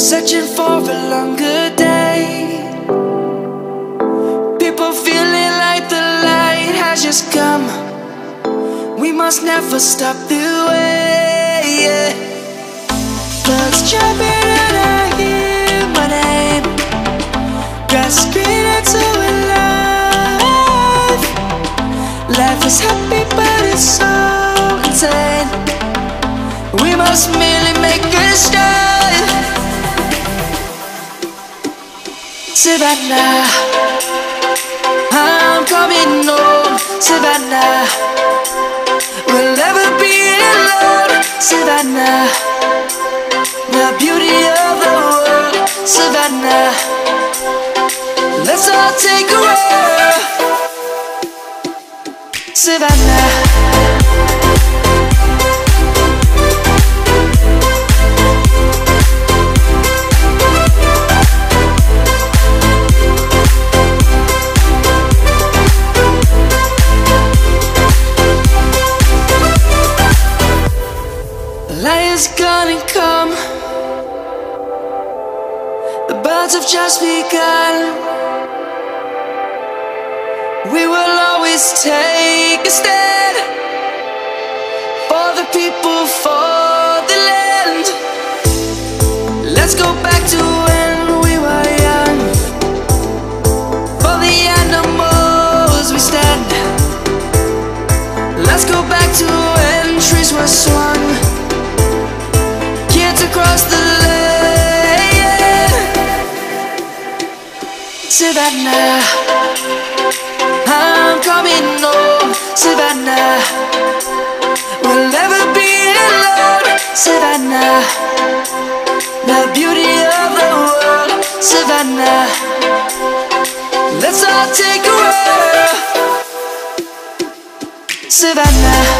searching for a longer day. People feeling like the light has just come. We must never stop the way, yeah. Birds jumping and I hear my name, grasping into a life. Life is happy but it's so insane. We must merely make a start. Savannah, I'm coming home. Savannah, we'll never be alone. Savannah, the beauty of the world. Savannah, let's all take a walk. Savannah, light is gonna come. The birds have just begun. We will always take a stand for the people, for the land. Let's go back to when we were young. For the animals we stand. Let's go back to when trees were swung, across the land. Savannah, I'm coming home. Savannah, we'll never be alone. Savannah, the beauty of the world. Savannah, let's all take a walk. Savannah.